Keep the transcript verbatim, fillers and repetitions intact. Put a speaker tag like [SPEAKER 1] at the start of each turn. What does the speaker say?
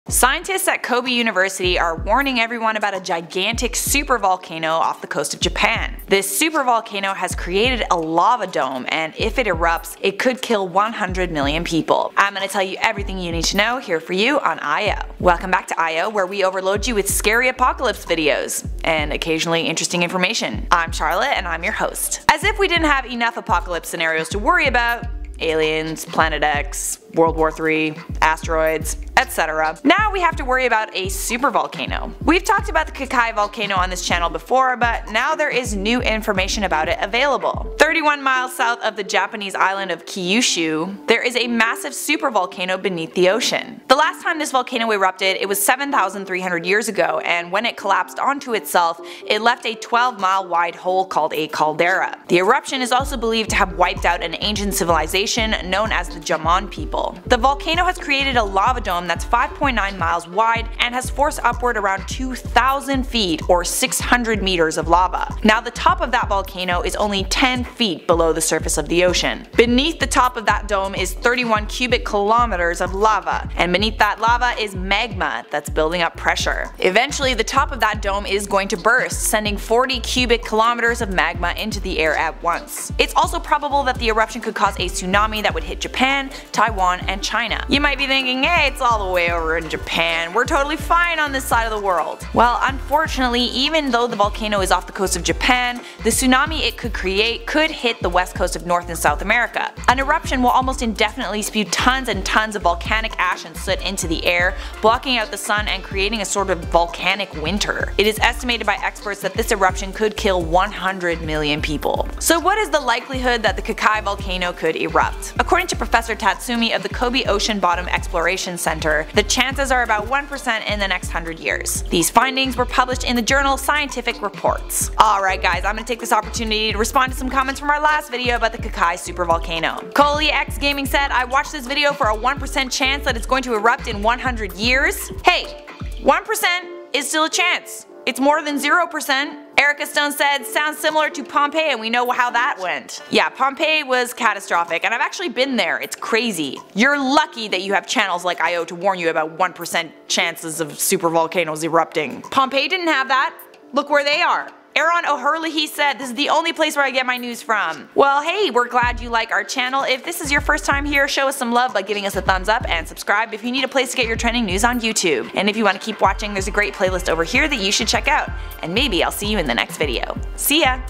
[SPEAKER 1] Scientists at Kobe University are warning everyone about a gigantic supervolcano off the coast of Japan. This supervolcano has created a lava dome, and if it erupts, it could kill one hundred million people. I'm going to tell you everything you need to know here for you on I O. Welcome back to I O, where we overload you with scary apocalypse videos and occasionally interesting information. I'm Charlotte and I'm your host. As if we didn't have enough apocalypse scenarios to worry about, aliens, Planet X, World War Three, asteroids, et cetera. Now we have to worry about a supervolcano. We've talked about the Kakai volcano on this channel before, but now there is new information about it available. thirty-one miles south of the Japanese island of Kyushu, there is a massive supervolcano beneath the ocean. The last time this volcano erupted, it was seven thousand three hundred years ago, and when it collapsed onto itself, it left a twelve mile wide hole called a caldera. The eruption is also believed to have wiped out an ancient civilization known as the Jaman people. The volcano has created a lava dome that's five point nine miles wide and has forced upward around two thousand feet or six hundred meters of lava. Now the top of that volcano is only ten feet below the surface of the ocean. Beneath the top of that dome is thirty-one cubic kilometers of lava, and beneath that lava is magma that's building up pressure. Eventually the top of that dome is going to burst, sending forty cubic kilometers of magma into the air at once. It's also probable that the eruption could cause a tsunami that would hit Japan, Taiwan, and China. You might be thinking, hey, it's all the way over in Japan, we're totally fine on this side of the world. Well, unfortunately, even though the volcano is off the coast of Japan, the tsunami it could create could hit the west coast of North and South America. An eruption will almost indefinitely spew tons and tons of volcanic ash and soot into the air, blocking out the sun and creating a sort of volcanic winter. It is estimated by experts that this eruption could kill one hundred million people. So what is the likelihood that the Kakai volcano could erupt? According to Professor Tatsumi of the Kobe Ocean Bottom Exploration Center, the chances are about one percent in the next one hundred years. These findings were published in the journal Scientific Reports. Alright guys, I'm gonna take this opportunity to respond to some comments from our last video about the Kakai supervolcano. Coley X Gaming said, I watched this video for a one percent chance that it's going to erupt in one hundred years. Hey, one percent is still a chance. It's more than zero percent. Erica Stone said, sounds similar to Pompeii and we know how that went. Yeah, Pompeii was catastrophic and I've actually been there, it's crazy. You're lucky that you have channels like I O to warn you about one percent chances of supervolcanoes erupting. Pompeii didn't have that. Look where they are. Aaron O'Hurley said, this is the only place where I get my news from. Well hey, we're glad you like our channel. If this is your first time here, show us some love by giving us a thumbs up and subscribe if you need a place to get your trending news on YouTube. And if you want to keep watching, there's a great playlist over here that you should check out. And maybe I'll see you in the next video. See ya!